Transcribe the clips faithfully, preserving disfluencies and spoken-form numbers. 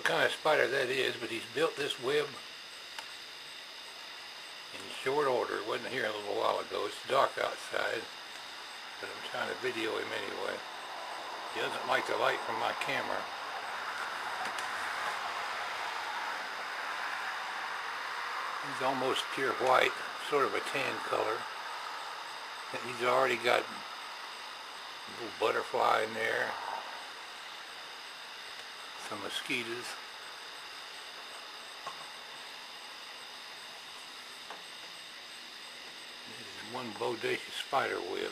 what kind of spider that is, but he's built this web in short order. It wasn't here a little while ago. It's dark outside, but I'm trying to video him anyway. He doesn't like the light from my camera. He's almost pure white, sort of a tan color. And he's already got a little butterfly in there, some mosquitoes. This is one bodacious spider web.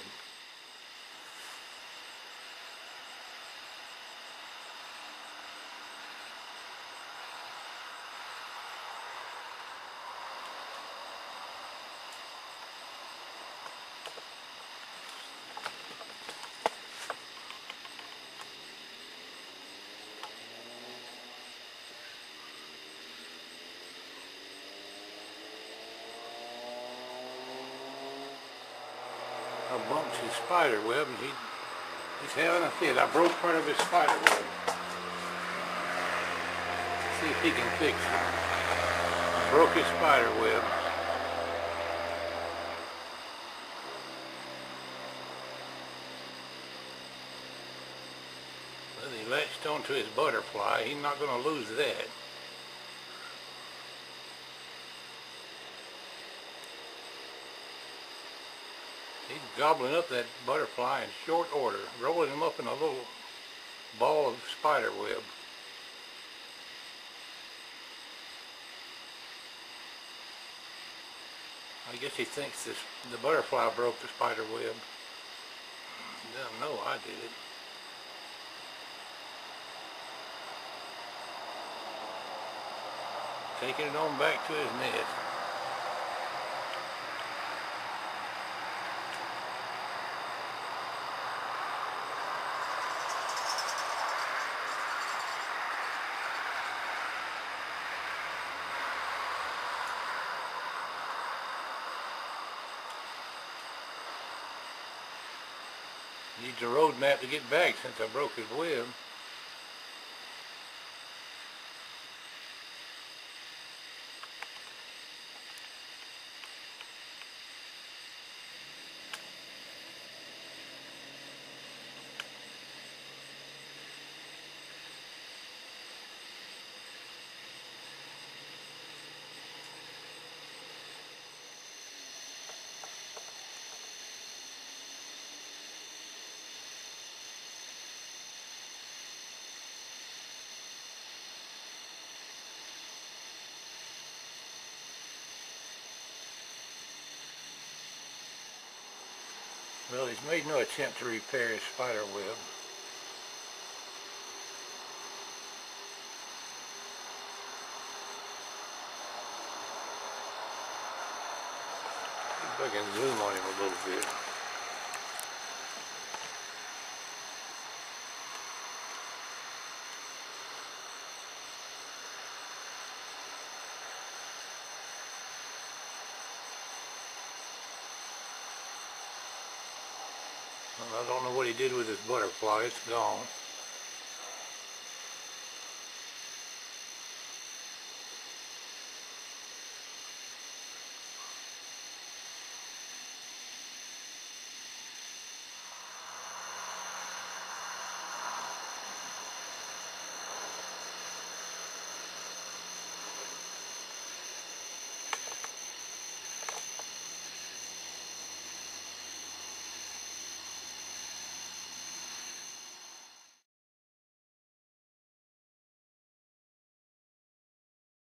I bumped his spider web and he, he's having a fit. I broke part of his spider web. See if he can fix it. I broke his spider web. Well, he latched onto his butterfly. He's not going to lose that. He's gobbling up that butterfly in short order, rolling him up in a little ball of spider web. I guess he thinks this, the butterfly broke the spider web. He doesn't know I did it. Taking it on back to his nest. Needs a road map to get back since I broke his web. Well, he's made no attempt to repair his spider web. See if I can zoom on him a little bit. I don't know what he did with his butterfly. It's gone.